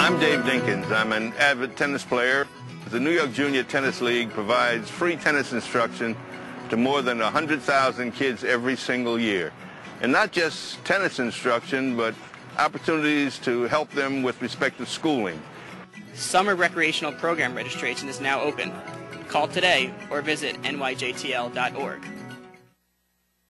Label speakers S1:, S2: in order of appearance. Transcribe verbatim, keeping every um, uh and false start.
S1: I'm Dave Dinkins. I'm an avid tennis player. The New York Junior Tennis League provides free tennis instruction to more than one hundred thousand kids every single year. And not just tennis instruction, but opportunities to help them with respect to schooling.
S2: Summer recreational program registration is now open. Call today or visit N Y J T L dot org.